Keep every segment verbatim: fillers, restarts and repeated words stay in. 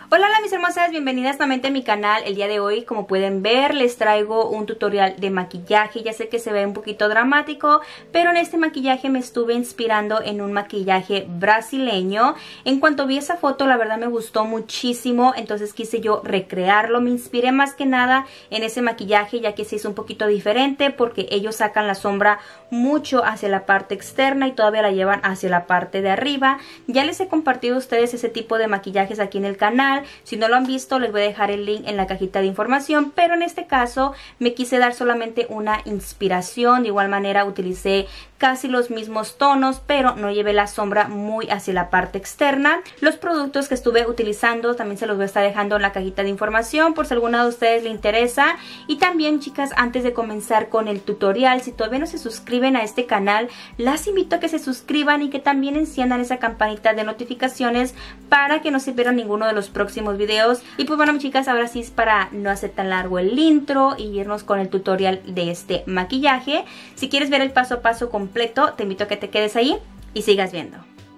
Hola, hola mis hermosas, bienvenidas nuevamente a mi canal. El día de hoy, como pueden ver, les traigo un tutorial de maquillaje. Ya sé que se ve un poquito dramático, pero en este maquillaje me estuve inspirando en un maquillaje brasileño. En cuanto vi esa foto, la verdad me gustó muchísimo, entonces quise yo recrearlo. Me inspiré más que nada en ese maquillaje, ya que se hizo un poquito diferente porque ellos sacan la sombra mucho hacia la parte externa y todavía la llevan hacia la parte de arriba. Ya les he compartido a ustedes ese tipo de maquillajes aquí en el canal. Si no lo han visto, les voy a dejar el link en la cajita de información, pero en este caso me quise dar solamente una inspiración. De igual manera utilicé casi los mismos tonos, pero no llevé la sombra muy hacia la parte externa. Los productos que estuve utilizando también se los voy a estar dejando en la cajita de información por si alguna de ustedes le interesa. Y también, chicas, antes de comenzar con el tutorial, si todavía no se suscriben a este canal, las invito a que se suscriban y que también enciendan esa campanita de notificaciones para que no se pierdan ninguno de los próximos videos. Y pues bueno, chicas, ahora sí es para no hacer tan largo el intro y irnos con el tutorial de este maquillaje. Si quieres ver el paso a paso completo, te invito a que te quedes ahí y sigas viendo.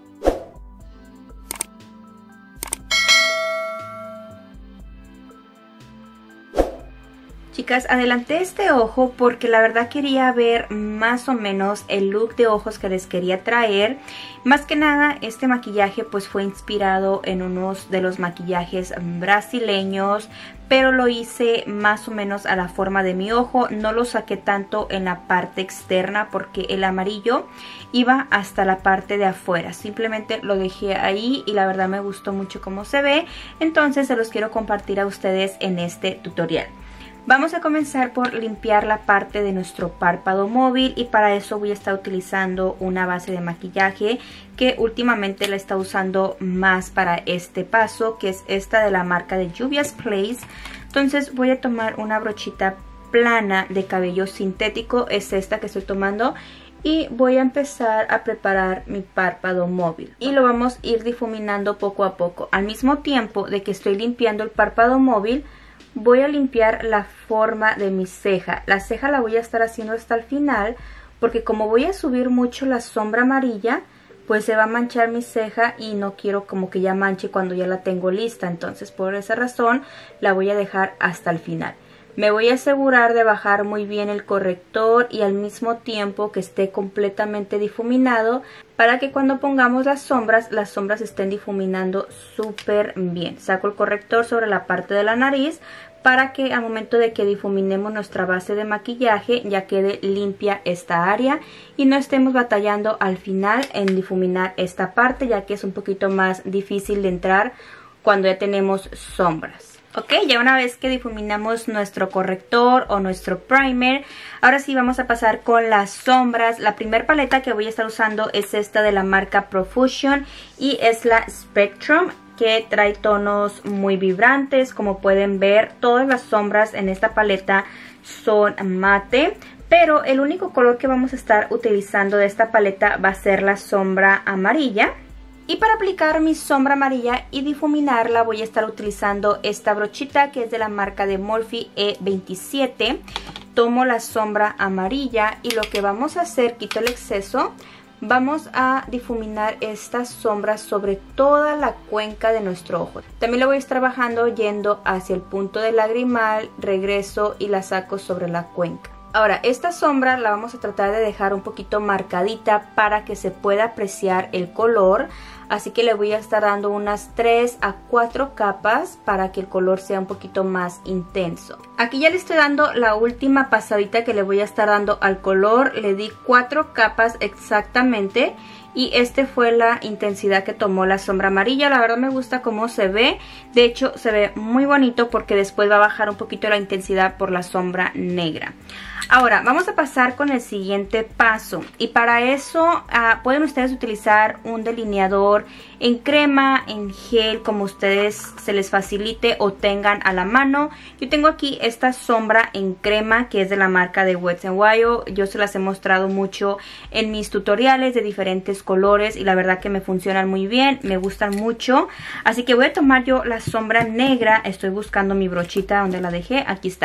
Chicas, adelanté este ojo porque la verdad quería ver más o menos el look de ojos que les quería traer. Más que nada, este maquillaje pues fue inspirado en unos de los maquillajes brasileños, pero lo hice más o menos a la forma de mi ojo. No lo saqué tanto en la parte externa porque el amarillo iba hasta la parte de afuera. Simplemente lo dejé ahí y la verdad me gustó mucho cómo se ve. Entonces se los quiero compartir a ustedes en este tutorial. Vamos a comenzar por limpiar la parte de nuestro párpado móvil y para eso voy a estar utilizando una base de maquillaje que últimamente la está usando más para este paso, que es esta de la marca de Juvia's Place. Entonces voy a tomar una brochita plana de cabello sintético, es esta que estoy tomando, y voy a empezar a preparar mi párpado móvil y lo vamos a ir difuminando poco a poco. Al mismo tiempo de que estoy limpiando el párpado móvil, voy a limpiar la forma de mi ceja. La ceja la voy a estar haciendo hasta el final porque como voy a subir mucho la sombra amarilla, pues se va a manchar mi ceja y no quiero como que ya manche cuando ya la tengo lista. Entonces por esa razón la voy a dejar hasta el final. Me voy a asegurar de bajar muy bien el corrector y al mismo tiempo que esté completamente difuminado para que cuando pongamos las sombras, las sombras estén difuminando súper bien. Saco el corrector sobre la parte de la nariz para que al momento de que difuminemos nuestra base de maquillaje ya quede limpia esta área y no estemos batallando al final en difuminar esta parte, ya que es un poquito más difícil de entrar cuando ya tenemos sombras. Ok, ya una vez que difuminamos nuestro corrector o nuestro primer, ahora sí vamos a pasar con las sombras. La primera paleta que voy a estar usando es esta de la marca Profusion y es la Spectrum, que trae tonos muy vibrantes. Como pueden ver, todas las sombras en esta paleta son mate, pero el único color que vamos a estar utilizando de esta paleta va a ser la sombra amarilla. Y para aplicar mi sombra amarilla y difuminarla voy a estar utilizando esta brochita que es de la marca de Morphe E veintisiete. Tomo la sombra amarilla y lo que vamos a hacer, quito el exceso, vamos a difuminar esta sombra sobre toda la cuenca de nuestro ojo. También la voy a estar bajando yendo hacia el punto del lagrimal, regreso y la saco sobre la cuenca. Ahora, esta sombra la vamos a tratar de dejar un poquito marcadita para que se pueda apreciar el color. Así que le voy a estar dando unas tres a cuatro capas para que el color sea un poquito más intenso. Aquí ya le estoy dando la última pasadita que le voy a estar dando al color. Le di cuatro capas exactamente. Y este fue la intensidad que tomó la sombra amarilla. La verdad me gusta cómo se ve. De hecho se ve muy bonito porque después va a bajar un poquito la intensidad por la sombra negra. Ahora vamos a pasar con el siguiente paso. Y para eso uh, pueden ustedes utilizar un delineador en crema, en gel, como ustedes se les facilite o tengan a la mano. Yo tengo aquí esta sombra en crema que es de la marca de Wet n Wild. Yo se las he mostrado mucho en mis tutoriales de diferentes colores y la verdad que me funcionan muy bien, me gustan mucho. Así que voy a tomar yo la sombra negra, estoy buscando mi brochita donde la dejé, aquí está.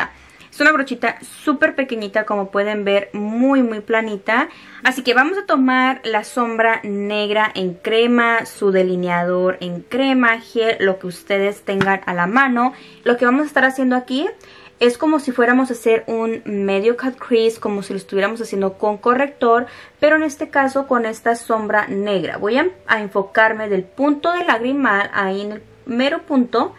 Es una brochita súper pequeñita, como pueden ver, muy muy planita. Así que vamos a tomar la sombra negra en crema, su delineador en crema, gel, lo que ustedes tengan a la mano. Lo que vamos a estar haciendo aquí es como si fuéramos a hacer un medio cut crease, como si lo estuviéramos haciendo con corrector, pero en este caso con esta sombra negra. Voy a, a enfocarme del punto del lagrimal, ahí en el mero punto,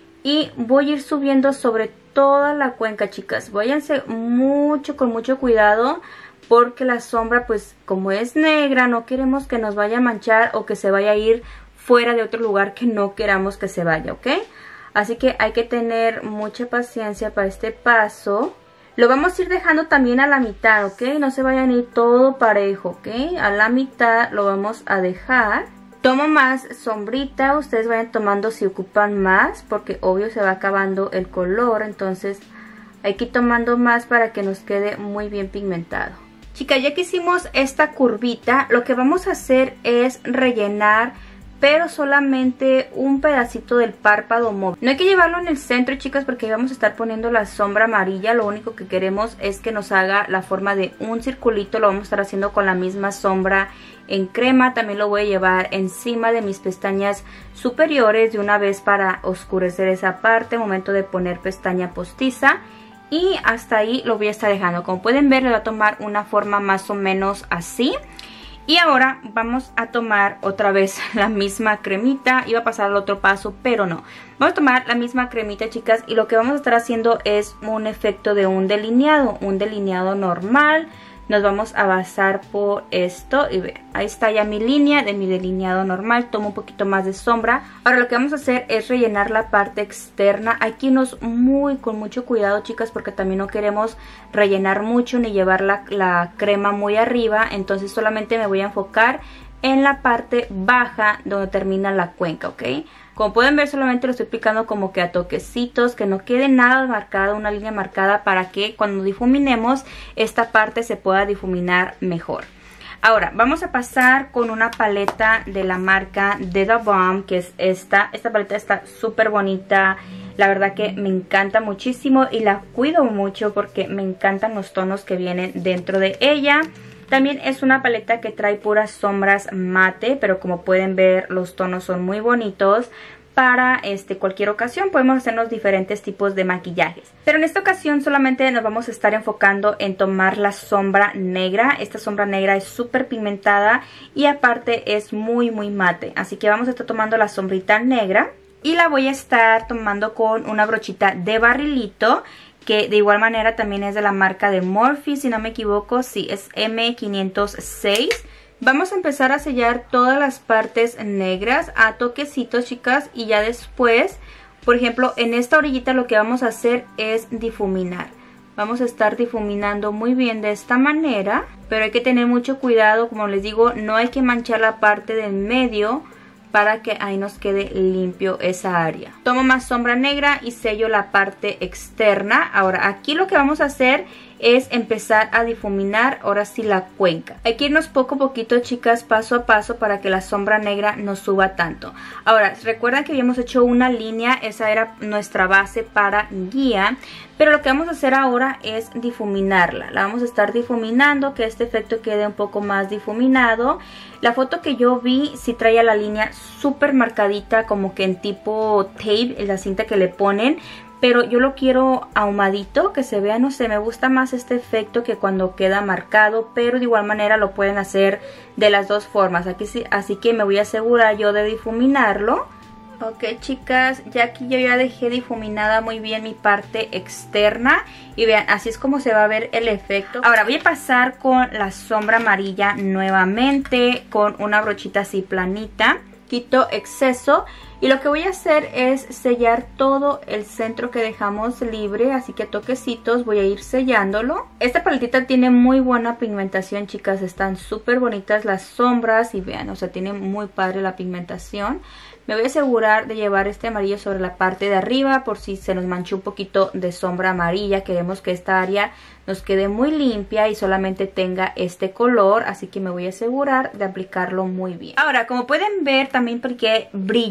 y voy a ir subiendo sobre toda la cuenca, chicas. Váyanse mucho, con mucho cuidado, porque la sombra, pues como es negra, no queremos que nos vaya a manchar o que se vaya a ir fuera de otro lugar que no queramos que se vaya, ¿ok? Así que hay que tener mucha paciencia para este paso. Lo vamos a ir dejando también a la mitad, ¿ok? No se vayan a ir todo parejo, ¿ok? A la mitad lo vamos a dejar. Tomo más sombrita, ustedes vayan tomando si ocupan más, porque obvio se va acabando el color, entonces hay que ir tomando más para que nos quede muy bien pigmentado. Chicas, ya que hicimos esta curvita, lo que vamos a hacer es rellenar, pero solamente un pedacito del párpado móvil. No hay que llevarlo en el centro, chicas, porque ahí vamos a estar poniendo la sombra amarilla. Lo único que queremos es que nos haga la forma de un circulito. Lo vamos a estar haciendo con la misma sombra en crema. También lo voy a llevar encima de mis pestañas superiores de una vez para oscurecer esa parte, momento de poner pestaña postiza. Y hasta ahí lo voy a estar dejando. Como pueden ver, le va a tomar una forma más o menos así. Y ahora vamos a tomar otra vez la misma cremita. Iba a pasar al otro paso, pero no. Vamos a tomar la misma cremita, chicas, y lo que vamos a estar haciendo es un efecto de un delineado. Un delineado normal. Nos vamos a basar por esto y vean, ahí está ya mi línea de mi delineado normal. Tomo un poquito más de sombra. Ahora lo que vamos a hacer es rellenar la parte externa. Hay que irnos muy con mucho cuidado, chicas, porque también no queremos rellenar mucho ni llevar la, la crema muy arriba. Entonces solamente me voy a enfocar en la parte baja donde termina la cuenca, ¿ok? Como pueden ver, solamente lo estoy aplicando como que a toquecitos, que no quede nada marcado, una línea marcada, para que cuando difuminemos esta parte se pueda difuminar mejor. Ahora vamos a pasar con una paleta de la marca de The Balm, que es esta. Esta paleta está súper bonita, la verdad que me encanta muchísimo y la cuido mucho porque me encantan los tonos que vienen dentro de ella. También es una paleta que trae puras sombras mate, pero como pueden ver los tonos son muy bonitos. Para este, cualquier ocasión podemos hacernos diferentes tipos de maquillajes. Pero en esta ocasión solamente nos vamos a estar enfocando en tomar la sombra negra. Esta sombra negra es súper pigmentada y aparte es muy muy mate. Así que vamos a estar tomando la sombrita negra y la voy a estar tomando con una brochita de barrilito, que de igual manera también es de la marca de Morphe, si no me equivoco. Sí, es M quinientos seis. Vamos a empezar a sellar todas las partes negras a toquecitos, chicas, y ya después, por ejemplo, en esta orillita lo que vamos a hacer es difuminar. Vamos a estar difuminando muy bien de esta manera, pero hay que tener mucho cuidado, como les digo, no hay que manchar la parte del medio para que ahí nos quede limpio esa área. Tomo más sombra negra y sello la parte externa. Ahora aquí lo que vamos a hacer es empezar a difuminar ahora sí la cuenca. Hay que irnos poco a poquito, chicas, paso a paso, para que la sombra negra no suba tanto. Ahora, recuerdan que habíamos hecho una línea, esa era nuestra base para guía, pero lo que vamos a hacer ahora es difuminarla. La vamos a estar difuminando, que este efecto quede un poco más difuminado. La foto que yo vi sí traía la línea súper marcadita, como que en tipo tape, en la cinta que le ponen. Pero yo lo quiero ahumadito, que se vea, no sé, me gusta más este efecto que cuando queda marcado. Pero de igual manera lo pueden hacer de las dos formas. Aquí sí, así que me voy a asegurar yo de difuminarlo. Ok, chicas, ya aquí yo ya dejé difuminada muy bien mi parte externa. Y vean, así es como se va a ver el efecto. Ahora voy a pasar con la sombra amarilla nuevamente, con una brochita así planita. Quito exceso. Y lo que voy a hacer es sellar todo el centro que dejamos libre, así que a toquecitos voy a ir sellándolo. Esta paletita tiene muy buena pigmentación, chicas, están súper bonitas las sombras y vean, o sea, tiene muy padre la pigmentación. Me voy a asegurar de llevar este amarillo sobre la parte de arriba por si se nos manchó un poquito de sombra amarilla. Queremos que esta área nos quede muy limpia y solamente tenga este color, así que me voy a asegurar de aplicarlo muy bien. Ahora, como pueden ver, también apliqué brillo, que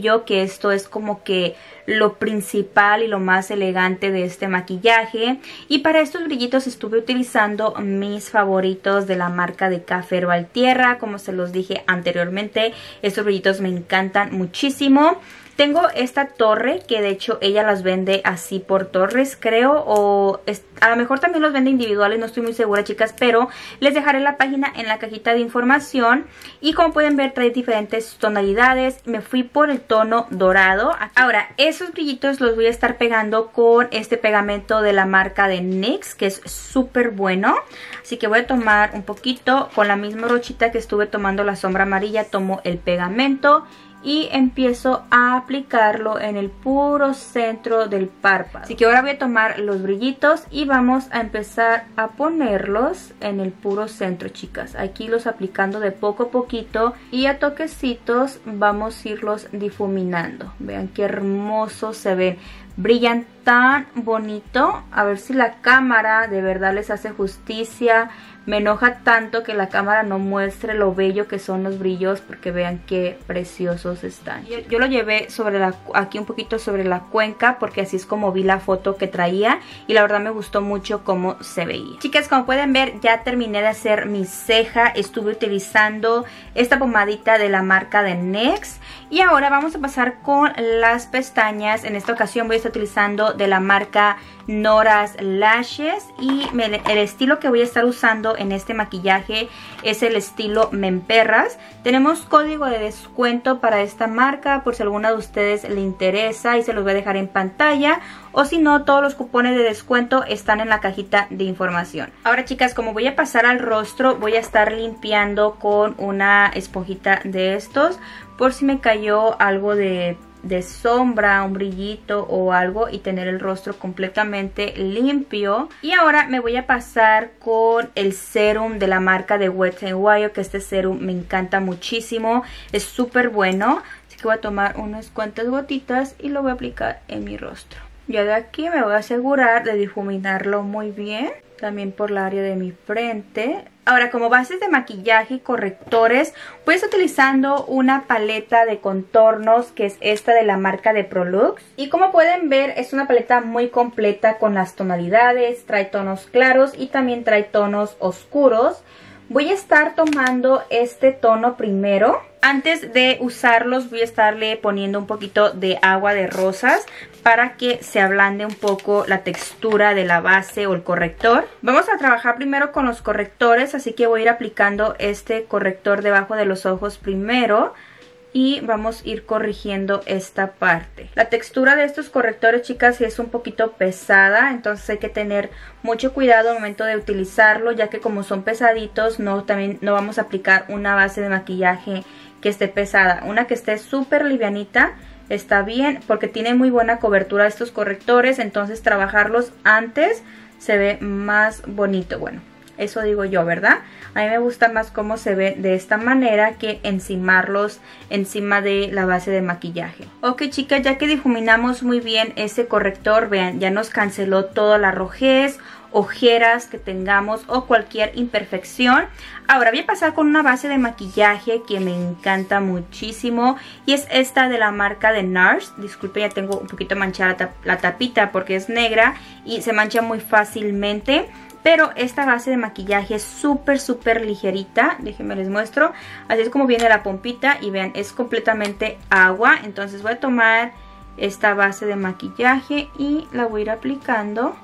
que esto es como que lo principal y lo más elegante de este maquillaje. Y para estos brillitos estuve utilizando mis favoritos de la marca de Café Herbal Tierra. Como se los dije anteriormente, estos brillitos me encantan muchísimo. Tengo esta torre que de hecho ella las vende así por torres, creo, o es, a lo mejor también los vende individuales, no estoy muy segura, chicas, pero les dejaré la página en la cajita de información. Y como pueden ver, trae diferentes tonalidades. Me fui por el tono dorado. Ahora, esos brillitos los voy a estar pegando con este pegamento de la marca de N Y X, que es súper bueno. Así que voy a tomar un poquito, con la misma brochita que estuve tomando la sombra amarilla, tomo el pegamento y empiezo a aplicarlo en el puro centro del párpado. Así que ahora voy a tomar los brillitos y vamos a empezar a ponerlos en el puro centro, chicas. Aquí los aplicando de poco a poquito y a toquecitos vamos a irlos difuminando. Vean qué hermosos se ven. Brillan tan bonito. A ver si la cámara de verdad les hace justicia. Me enoja tanto que la cámara no muestre lo bello que son los brillos, porque vean qué preciosos están. Yo, yo lo llevé sobre la, aquí un poquito sobre la cuenca, porque así es como vi la foto que traía y la verdad me gustó mucho cómo se veía. Chicas, como pueden ver, ya terminé de hacer mi ceja. Estuve utilizando esta pomadita de la marca de N Y X y ahora vamos a pasar con las pestañas. En esta ocasión voy a estar utilizando de la marca Nora's Lashes y me, el estilo que voy a estar usando en este maquillaje es el estilo Me Emperras. Tenemos código de descuento para esta marca por si alguna de ustedes le interesa y se los voy a dejar en pantalla, o si no, todos los cupones de descuento están en la cajita de información. Ahora, chicas, como voy a pasar al rostro, voy a estar limpiando con una esponjita de estos por si me cayó algo de de sombra, un brillito o algo, y tener el rostro completamente limpio. Y ahora me voy a pasar con el serum de la marca de Wet n Wild, que este serum me encanta muchísimo, es súper bueno. Así que voy a tomar unas cuantas gotitas y lo voy a aplicar en mi rostro. Ya de aquí me voy a asegurar de difuminarlo muy bien, también por la área de mi frente. Ahora, como bases de maquillaje y correctores, voy a estar utilizando una paleta de contornos, que es esta de la marca de Prolux. Y como pueden ver, es una paleta muy completa con las tonalidades, trae tonos claros y también trae tonos oscuros. Voy a estar tomando este tono primero. Antes de usarlos voy a estarle poniendo un poquito de agua de rosas para que se ablande un poco la textura de la base o el corrector. Vamos a trabajar primero con los correctores, así que voy a ir aplicando este corrector debajo de los ojos primero. Y vamos a ir corrigiendo esta parte. La textura de estos correctores, chicas, es un poquito pesada, entonces hay que tener mucho cuidado al momento de utilizarlo, ya que como son pesaditos, no, también no vamos a aplicar una base de maquillaje que esté pesada. Una que esté súper livianita está bien, porque tiene muy buena cobertura estos correctores, entonces trabajarlos antes se ve más bonito. Bueno, eso digo yo, ¿verdad? A mí me gusta más cómo se ve de esta manera que encimarlos encima de la base de maquillaje. Ok, chicas, ya que difuminamos muy bien ese corrector, vean, ya nos canceló toda la rojez, ojeras que tengamos o cualquier imperfección. Ahora voy a pasar con una base de maquillaje que me encanta muchísimo y es esta de la marca de NARS. Disculpe, ya tengo un poquito manchada la, tap la tapita porque es negra y se mancha muy fácilmente. Pero esta base de maquillaje es súper, súper ligerita. Déjenme les muestro. Así es como viene la pompita. Y vean, es completamente agua. Entonces voy a tomar esta base de maquillaje y la voy a ir aplicando.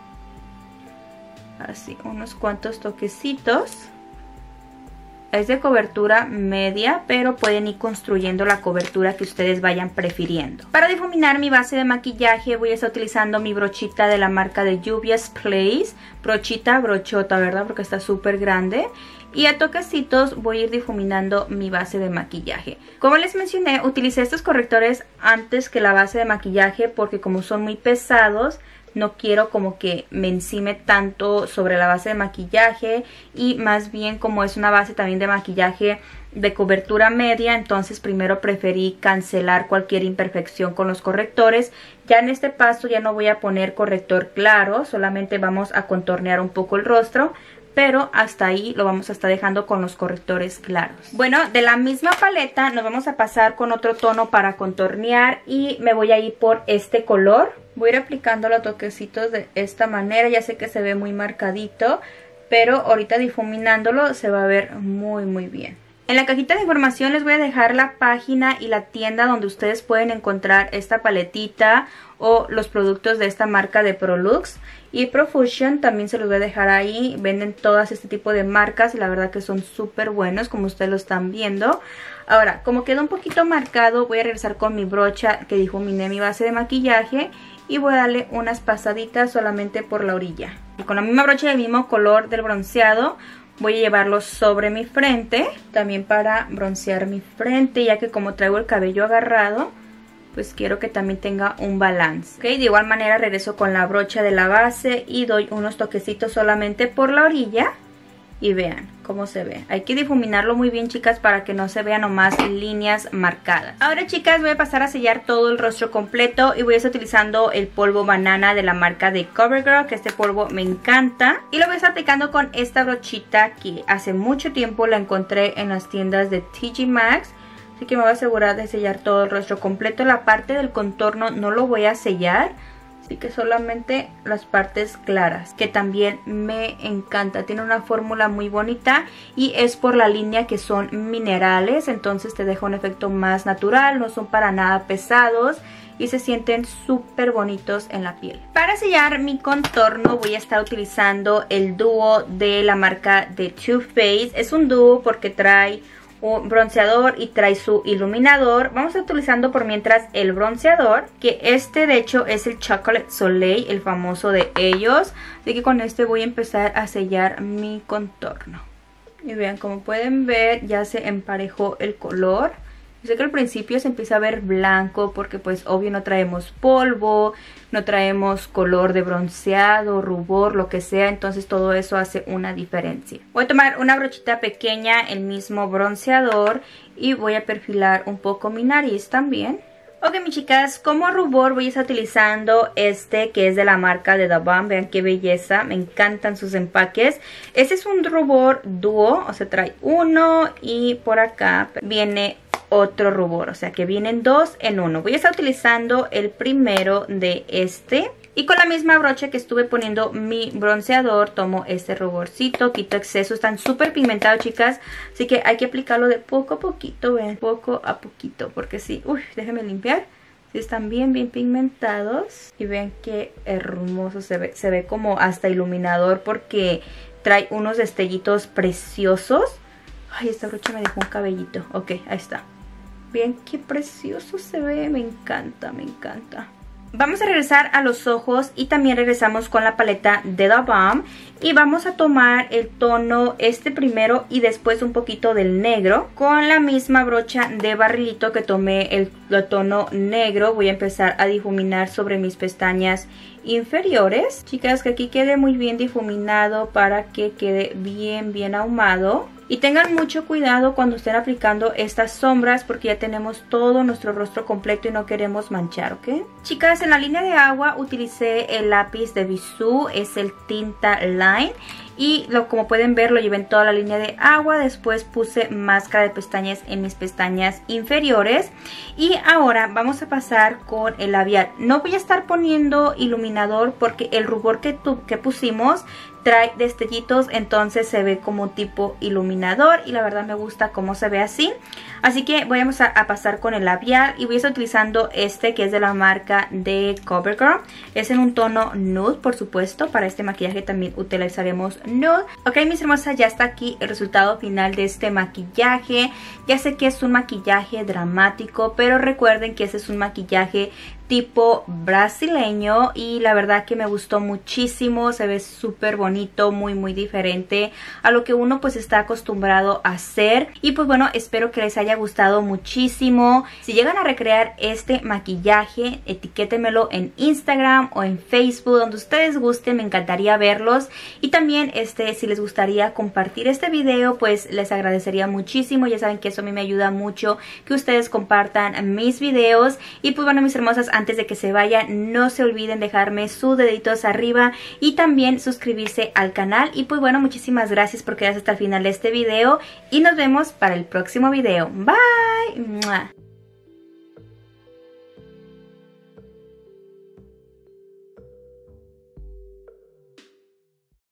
Así, unos cuantos toquecitos. Es de cobertura media, pero pueden ir construyendo la cobertura que ustedes vayan prefiriendo. Para difuminar mi base de maquillaje voy a estar utilizando mi brochita de la marca de Juvia's Place. Brochita, brochota, ¿verdad? Porque está súper grande. Y a toquecitos voy a ir difuminando mi base de maquillaje. Como les mencioné, utilicé estos correctores antes que la base de maquillaje porque como son muy pesados, no quiero como que me encime tanto sobre la base de maquillaje, y más bien como es una base también de maquillaje de cobertura media, entonces primero preferí cancelar cualquier imperfección con los correctores. Ya en este paso ya no voy a poner corrector claro, solamente vamos a contornear un poco el rostro pero hasta ahí lo vamos a estar dejando con los correctores claros. Bueno, de la misma paleta nos vamos a pasar con otro tono para contornear y me voy a ir por este color. Voy a ir aplicando los toquecitos de esta manera, ya sé que se ve muy marcadito, pero ahorita difuminándolo se va a ver muy muy bien. En la cajita de información les voy a dejar la página y la tienda donde ustedes pueden encontrar esta paletita o los productos de esta marca de Prolux. Y Profusion también se los voy a dejar ahí. Venden todas este tipo de marcas y la verdad que son súper buenos, como ustedes lo están viendo. Ahora, como quedó un poquito marcado, voy a regresar con mi brocha que difuminé mi base de maquillaje y voy a darle unas pasaditas solamente por la orilla. Y con la misma brocha del mismo color del bronceado voy a llevarlo sobre mi frente, también para broncear mi frente, ya que como traigo el cabello agarrado, pues quiero que también tenga un balance. ¿Okay? De igual manera regreso con la brocha de la base y doy unos toquecitos solamente por la orilla. Y vean cómo se ve. Hay que difuminarlo muy bien, chicas, para que no se vean nomás líneas marcadas. Ahora, chicas, voy a pasar a sellar todo el rostro completo y voy a estar utilizando el polvo banana de la marca de CoverGirl, que este polvo me encanta. Y lo voy a estar aplicando con esta brochita que hace mucho tiempo la encontré en las tiendas de T J Maxx. Así que me voy a asegurar de sellar todo el rostro completo. La parte del contorno no lo voy a sellar, así que solamente las partes claras, que también me encanta. Tiene una fórmula muy bonita y es por la línea que son minerales, entonces te deja un efecto más natural, no son para nada pesados y se sienten súper bonitos en la piel. Para sellar mi contorno voy a estar utilizando el dúo de la marca de Too Faced. Es un dúo porque trae un bronceador y trae su iluminador. Vamos a estar utilizando por mientras el bronceador, que este de hecho es el Chocolate Soleil, el famoso de ellos. Así que con este voy a empezar a sellar mi contorno. Y vean, como pueden ver, ya se emparejó el color. Yo sé que al principio se empieza a ver blanco porque pues obvio no traemos polvo, no traemos color de bronceado, rubor, lo que sea, entonces todo eso hace una diferencia. Voy a tomar una brochita pequeña, el mismo bronceador, y voy a perfilar un poco mi nariz también. Ok, mis chicas, como rubor voy a estar utilizando este que es de la marca de The Balm. Vean qué belleza, me encantan sus empaques. Este es un rubor dúo, o sea, trae uno y por acá viene otro rubor, o sea que vienen dos en uno. Voy a estar utilizando el primero de este y con la misma brocha que estuve poniendo mi bronceador tomo este ruborcito, quito exceso. Están súper pigmentados, chicas, así que hay que aplicarlo de poco a poquito, vean, poco a poquito, porque sí, uy, déjenme limpiar. Sí, están bien bien pigmentados y vean qué hermoso se ve, se ve como hasta iluminador porque trae unos destellitos preciosos. Ay, esta brocha me dejó un cabellito. Ok, ahí está. Vean qué precioso se ve, me encanta, me encanta. Vamos a regresar a los ojos y también regresamos con la paleta de The Balm. Y vamos a tomar el tono este primero y después un poquito del negro. Con la misma brocha de barrilito que tomé el, el tono negro, voy a empezar a difuminar sobre mis pestañas inferiores. Chicas, que aquí quede muy bien difuminado para que quede bien, bien ahumado. Y tengan mucho cuidado cuando estén aplicando estas sombras porque ya tenemos todo nuestro rostro completo y no queremos manchar, ¿ok? Chicas, en la línea de agua utilicé el lápiz de Bisú, es el Tinta Line. Y lo, como pueden ver, lo llevé en toda la línea de agua. Después puse máscara de pestañas en mis pestañas inferiores. Y ahora vamos a pasar con el labial. No voy a estar poniendo iluminador porque el rubor que, tu, que pusimos trae destellitos, entonces se ve como tipo iluminador y la verdad me gusta cómo se ve así. Así que vamos a, a pasar con el labial y voy a estar utilizando este que es de la marca de CoverGirl. Es en un tono nude, por supuesto. Para este maquillaje también utilizaremos nude. Ok, mis hermosas, ya está aquí el resultado final de este maquillaje. Ya sé que es un maquillaje dramático, pero recuerden que ese es un maquillaje tipo brasileño y la verdad que me gustó muchísimo. Se ve súper bonito, muy muy diferente a lo que uno pues está acostumbrado a hacer. Y pues bueno, espero que les haya gustado muchísimo. Si llegan a recrear este maquillaje, etiquétenmelo en Instagram o en Facebook, donde ustedes gusten, me encantaría verlos. Y también este si les gustaría compartir este video, pues les agradecería muchísimo. Ya saben que eso a mí me ayuda mucho, que ustedes compartan mis videos. Y pues bueno, mis hermosas, antes de que se vayan, no se olviden dejarme sus deditos arriba y también suscribirse al canal. Y pues bueno, muchísimas gracias por quedarse hasta el final de este video y nos vemos para el próximo video. Bye.